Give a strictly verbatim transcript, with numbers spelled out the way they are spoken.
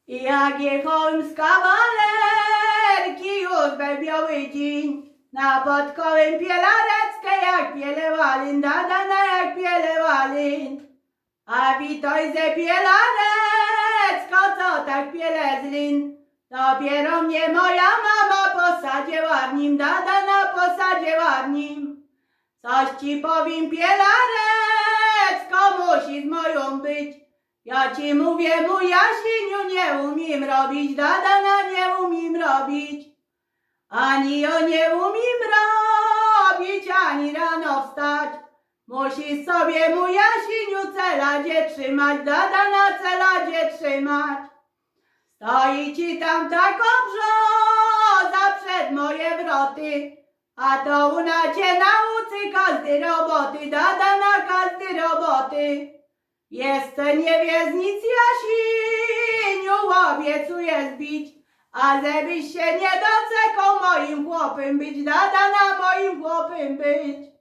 I jak jechałem z kawalerki już we biały dzień, na podkołem pielareckę jak pielewalin, dadana jak pielewalin. A witoj ze pielarecko, co tak pielezlin, dopiero mnie moja mama posadziła w nim, dadana posadziła w nim. Coś ci powiem, pielarecko, musi z moją być. Ja ci mówię, mój Jasiniu, nie umiem robić, dadana nie umiem robić. Ani ja nie umiem robić, ani rano wstać. Musisz sobie, mój Jasiniu, celadzie trzymać, dadana celadzie trzymać. Stoi ci tam taką brzoza przed moje wroty, a to ona cię nauczy każdy roboty, dadana każdy roboty. Jeszcze nie wiesz nic, Jasiniu, obiecuję zbić, a żebyś się nie doczekał moim chłopem być, dadana moim chłopem być.